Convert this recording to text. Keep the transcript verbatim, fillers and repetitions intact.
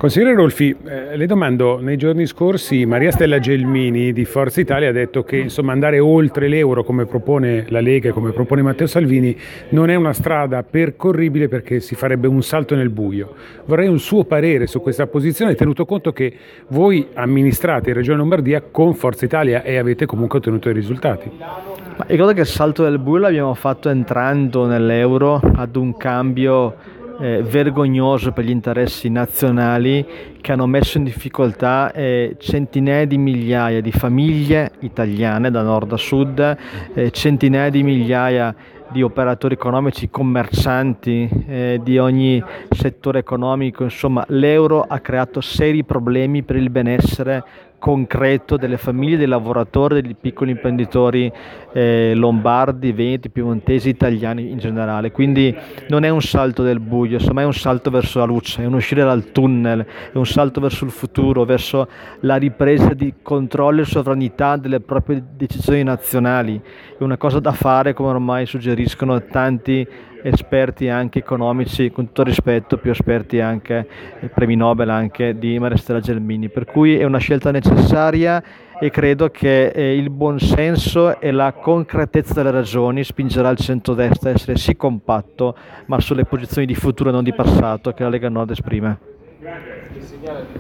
Consigliere Rolfi, eh, le domando, nei giorni scorsi Maria Stella Gelmini di Forza Italia ha detto che insomma andare oltre l'euro come propone la Lega e come propone Matteo Salvini non è una strada percorribile perché si farebbe un salto nel buio. Vorrei un suo parere su questa posizione, tenuto conto che voi amministrate in Regione Lombardia con Forza Italia e avete comunque ottenuto i risultati. Ma ricordo che il salto del buio l'abbiamo fatto entrando nell'euro ad un cambio Eh, vergognoso per gli interessi nazionali che hanno messo in difficoltà eh, centinaia di migliaia di famiglie italiane da nord a sud, eh, centinaia di migliaia di operatori economici, commercianti eh, di ogni settore economico. Insomma, l'euro ha creato seri problemi per il benessere concreto delle famiglie, dei lavoratori, dei piccoli imprenditori eh, lombardi, veneti, piemontesi, italiani in generale. Quindi non è un salto del buio, insomma è un salto verso la luce, è un uscire dal tunnel, è un salto verso il futuro, verso la ripresa di controllo e sovranità delle proprie decisioni nazionali. È una cosa da fare, come ormai suggeriscono tanti esperti anche economici, con tutto rispetto, più esperti anche, premi Nobel anche di Maria Stella Gelmini, per cui è una scelta necessaria e credo che eh, il buonsenso e la concretezza delle ragioni spingerà il centrodestra a essere sì compatto, ma sulle posizioni di futuro e non di passato che la Lega Nord esprime.